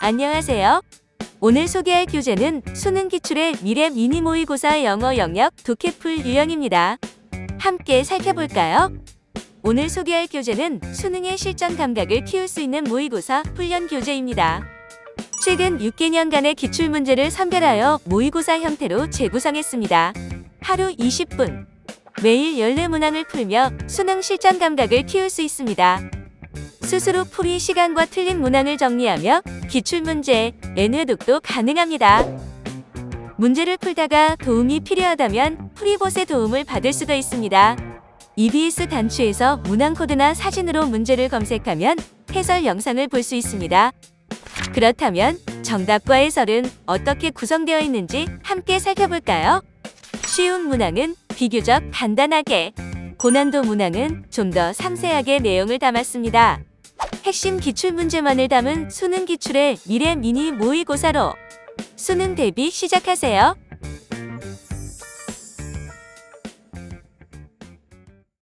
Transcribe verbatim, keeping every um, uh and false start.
안녕하세요. 오늘 소개할 교재는 수능 기출의 미래 미니 모의고사 영어 영역 독해풀 유형입니다. 함께 살펴볼까요? 오늘 소개할 교재는 수능의 실전 감각을 키울 수 있는 모의고사 훈련 교재입니다. 최근 육 개년간의 기출문제를 선별하여 모의고사 형태로 재구성했습니다. 하루 이십 분, 매일 열네 문항을 풀며 수능 실전 감각을 키울 수 있습니다. 스스로 풀이 시간과 틀린 문항을 정리하며 기출문제, N회독도 가능합니다. 문제를 풀다가 도움이 필요하다면 프리봇의 도움을 받을 수도 있습니다. 이비에스 단추에서 문항 코드나 사진으로 문제를 검색하면 해설 영상을 볼 수 있습니다. 그렇다면 정답과 해설은 어떻게 구성되어 있는지 함께 살펴볼까요? 쉬운 문항은 비교적 간단하게, 고난도 문항은 좀 더 상세하게 내용을 담았습니다. 핵심 기출문제만을 담은 수능 기출의 미래 미니 모의고사로 수능 대비 시작하세요.